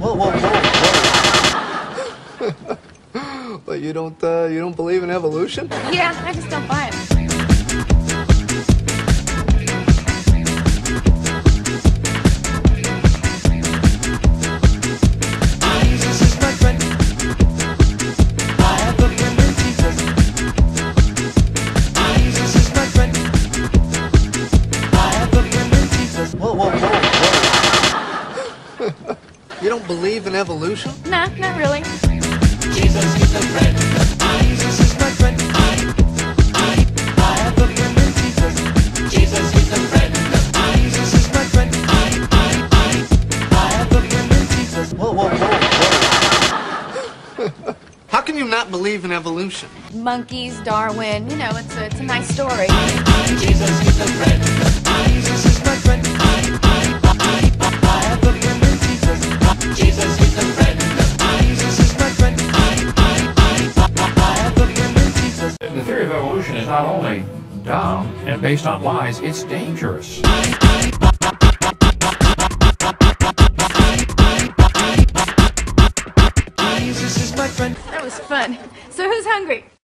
Whoa, whoa, whoa, whoa. But you don't believe in evolution? Yeah, I just don't buy it. Jesus is my friend. I have a friend in Jesus. Jesus is my friend. I have a friend in Jesus. Whoa, whoa, whoa, whoa. You don't believe in evolution? Nah, not really. Jesus is a friend. Jesus is my friend. I have a friend in Jesus. Jesus is a friend. Jesus is my friend. I have a friend in Jesus. Whoa, whoa, whoa, whoa. How can you not believe in evolution? Monkeys, Darwin, you know, it's a nice story. Jesus is a friend. Jesus is my friend. I have a friend in Jesus. Jesus is a friend. Jesus is my friend. I have a friend in Jesus. The theory of evolution is not only dumb and based on lies, it's dangerous. Jesus is my friend. That was fun. So who's hungry?